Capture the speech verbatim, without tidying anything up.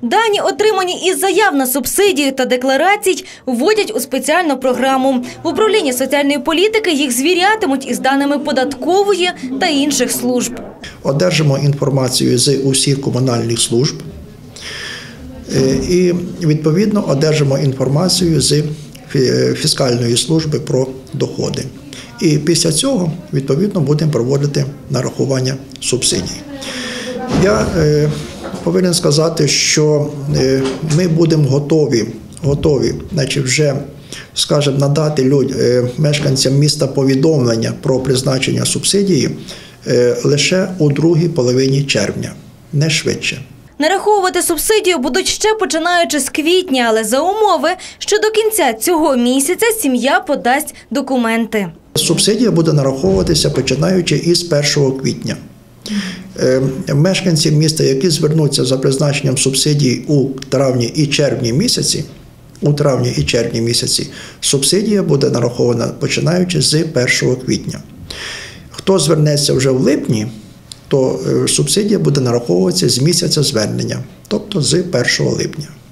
Дані, отримані із заяв на субсидію та декларацій, вводять у спеціальну програму. В управлінні соціальної політики їх звірятимуть із даними податкової та інших служб. Одержимо інформацію з усіх комунальних служб і, відповідно, одержимо інформацію з фіскальної служби про доходи. І після цього, відповідно, будемо проводити нарахування субсидій. Я е, повинен сказати, що е, ми будемо готові, готові, значить, вже, скажімо, надати люд, е, мешканцям міста повідомлення про призначення субсидії е, лише у другій половині червня, не швидше. Нараховувати субсидію будуть ще починаючи з квітня, але за умови, що до кінця цього місяця сім'я подасть документи. Субсидія буде нараховуватися починаючи із першого квітня. Мешканці міста, які звернуться за призначенням субсидії у травні і червні місяці, у травні і червні місяці, субсидія буде нарахована починаючи з першого квітня. Хто звернеться вже в липні, то субсидія буде нараховуватися з місяця звернення, тобто з першого липня.